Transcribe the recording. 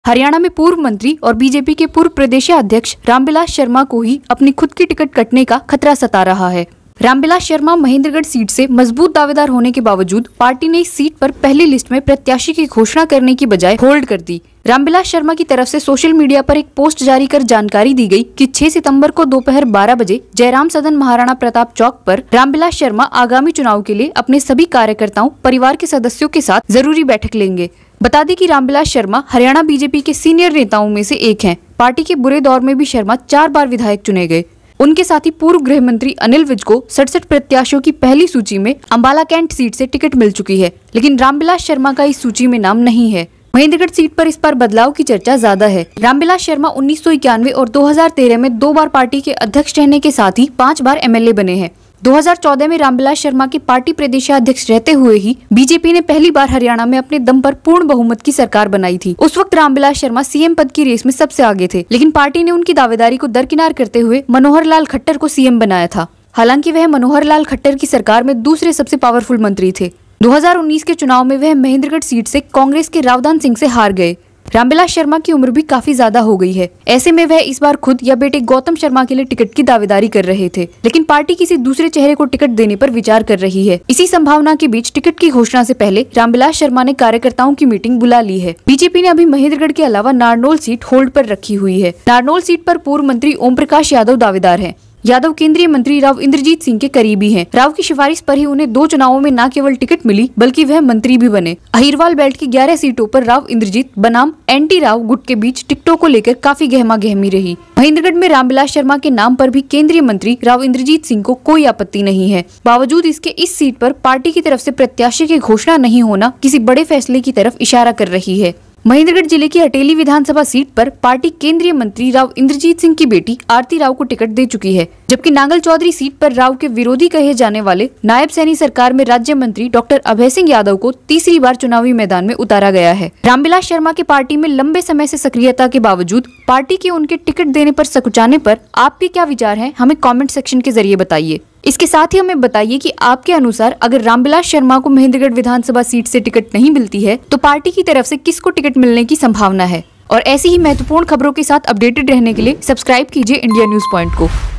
हरियाणा में पूर्व मंत्री और बीजेपी के पूर्व प्रदेशाध्यक्ष रामविलास शर्मा को ही अपनी खुद की टिकट कटने का खतरा सता रहा है। रामविलास शर्मा महेंद्रगढ़ सीट से मजबूत दावेदार होने के बावजूद पार्टी ने इस सीट पर पहली लिस्ट में प्रत्याशी की घोषणा करने की बजाय होल्ड कर दी। रामविलास शर्मा की तरफ से सोशल मीडिया पर एक पोस्ट जारी कर जानकारी दी गई कि 6 सितंबर को दोपहर 12 बजे जयराम सदन महाराणा प्रताप चौक पर रामविलास शर्मा आगामी चुनाव के लिए अपने सभी कार्यकर्ताओं, परिवार के सदस्यों के साथ जरूरी बैठक लेंगे। बता दें कि रामविलास शर्मा हरियाणा बीजेपी के सीनियर नेताओं में से एक हैं। पार्टी के बुरे दौर में भी शर्मा 4 बार विधायक चुने गए। उनके साथ ही पूर्व गृह मंत्री अनिल विज को 67 प्रत्याशियों की पहली सूची में अंबाला कैंट सीट से टिकट मिल चुकी है, लेकिन रामविलास शर्मा का इस सूची में नाम नहीं है। महेंद्रगढ़ सीट पर इस बार बदलाव की चर्चा ज्यादा है। रामविलास शर्मा 1991 और 2013 में 2 बार पार्टी के अध्यक्ष रहने के साथ ही 5 बार एमएलए बने हैं। 2014 में रामविलास शर्मा के पार्टी प्रदेशाध्यक्ष रहते हुए ही बीजेपी ने पहली बार हरियाणा में अपने दम पर पूर्ण बहुमत की सरकार बनाई थी। उस वक्त रामविलास शर्मा सीएम पद की रेस में सबसे आगे थे, लेकिन पार्टी ने उनकी दावेदारी को दरकिनार करते हुए मनोहर लाल खट्टर को सीएम बनाया था। हालांकि वह मनोहर लाल खट्टर की सरकार में दूसरे सबसे पावरफुल मंत्री थे। 2019 के चुनाव में वह महेंद्रगढ़ सीट से कांग्रेस के रावदान सिंह से हार गए। रामविलास शर्मा की उम्र भी काफी ज्यादा हो गई है। ऐसे में वह इस बार खुद या बेटे गौतम शर्मा के लिए टिकट की दावेदारी कर रहे थे, लेकिन पार्टी किसी दूसरे चेहरे को टिकट देने पर विचार कर रही है। इसी संभावना के बीच टिकट की घोषणा से पहले रामविलास शर्मा ने कार्यकर्ताओं की मीटिंग बुला ली है। बीजेपी ने अभी महेंद्रगढ़ के अलावा नारनौल सीट होल्ड पर रखी हुई है। नारनौल सीट पर पूर्व मंत्री ओम प्रकाश यादव दावेदार है। यादव केंद्रीय मंत्री राव इंद्रजीत सिंह के करीबी हैं। राव की सिफारिश पर ही उन्हें 2 चुनावों में न केवल टिकट मिली बल्कि वह मंत्री भी बने। अहिरवाल बेल्ट की 11 सीटों पर राव इंद्रजीत बनाम एनटी राव गुट के बीच टिकटों को लेकर काफी गहमागहमी रही। महेंद्रगढ़ में रामविलास शर्मा के नाम पर भी केंद्रीय मंत्री राव इंद्रजीत सिंह को कोई आपत्ति नहीं है। बावजूद इसके इस सीट पर पार्टी की तरफ से प्रत्याशी की घोषणा नहीं होना किसी बड़े फैसले की तरफ इशारा कर रही है। महेंद्रगढ़ जिले की हटेली विधानसभा सीट पर पार्टी केंद्रीय मंत्री राव इंद्रजीत सिंह की बेटी आरती राव को टिकट दे चुकी है, जबकि नांगल चौधरी सीट पर राव के विरोधी कहे जाने वाले नायब सैनी सरकार में राज्य मंत्री डॉक्टर अभय सिंह यादव को तीसरी बार चुनावी मैदान में उतारा गया है। रामविलास शर्मा के पार्टी में लंबे समय से सक्रियता के बावजूद पार्टी के उनके टिकट देने पर सकुचाने पर आपके क्या विचार हैं? हमें कमेंट सेक्शन के जरिए बताइए। इसके साथ ही हमें बताइए कि आपके अनुसार अगर रामविलास शर्मा को महेंद्रगढ़ विधानसभा सीट से टिकट नहीं मिलती है तो पार्टी की तरफ से किसको टिकट मिलने की संभावना है। और ऐसी ही महत्वपूर्ण खबरों के साथ अपडेटेड रहने के लिए सब्सक्राइब कीजिए इंडिया न्यूज पॉइंट को।